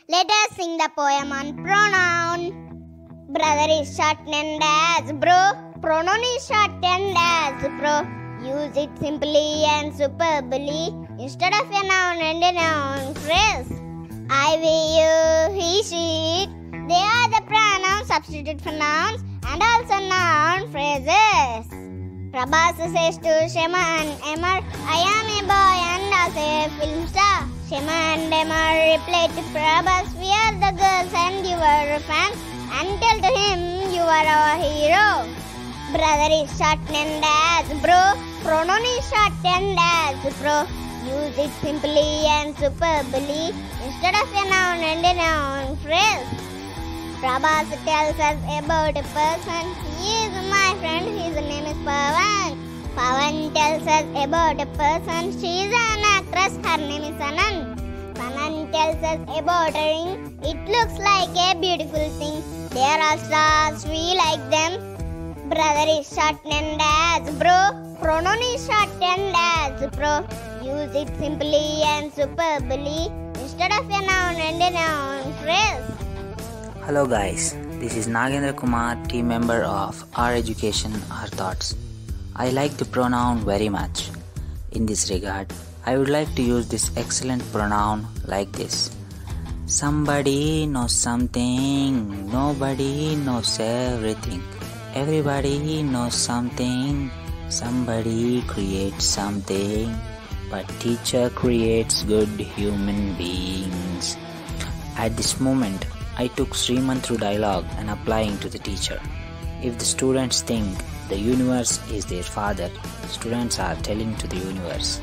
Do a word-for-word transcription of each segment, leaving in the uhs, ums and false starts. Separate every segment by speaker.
Speaker 1: Let us sing the poem on pronoun. Brother is shortened as bro. Pronoun is shortened as bro. Use it simply and superbly instead of a noun and a noun phrase. I, we, you, he, she, it. They are the pronouns substitute for nouns and also noun phrases. Prabhas says to Shema and Emmer, I am a boy and also a film star. Shema and Emmer reply to Prabhas, we are the girls and you are fans, and tell to him you are our hero. Brother is shortened as bro. Pronoun is shortened as bro. Use it simply and superbly instead of a noun and a noun phrase. Prabhas tells us about a person. He is my friend. His name is Pawan. Pawan tells us about a person. She is an actress. Her name is Sanan. Sanan tells us about a ring. It looks like a beautiful thing. They are all stars. We like them. Brother is shortened as bro. Pronoun is shortened as bro. Use it simply and superbly instead of a noun and a noun phrase.
Speaker 2: Hello guys, this is Nagendra Kumar, team member of Our Education, Our Thoughts. I like the pronoun very much. In this regard, I would like to use this excellent pronoun like this. Somebody knows something, nobody knows everything. Everybody knows something, somebody creates something, but teacher creates good human beings. At this moment, I took Sriman through dialogue and applying to the teacher. If the students think the universe is their father, students are telling to the universe,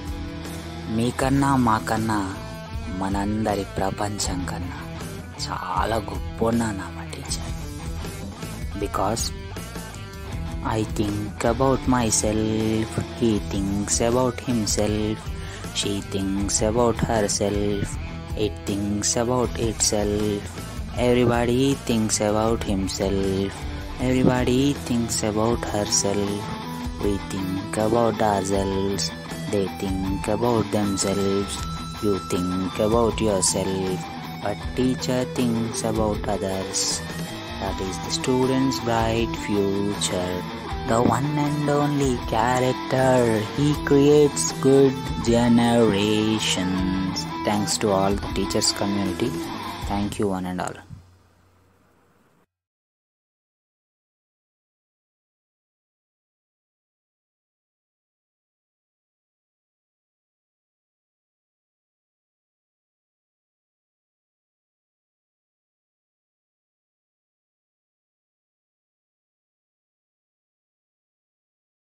Speaker 2: మీకన్నా మాకన్నా మనందరి ప్రపంచం కన్నా చాలా గొప్పన్నా మా teacher. Because I think about myself, he thinks about himself, she thinks about herself, it thinks about itself, everybody thinks about himself, everybody thinks about herself, we think about ourselves, they think about themselves, you think about yourself, but teacher thinks about others. That is the student's bright future, the one and only character. He creates good generations. Thanks to all the teachers community. Thank you one and all.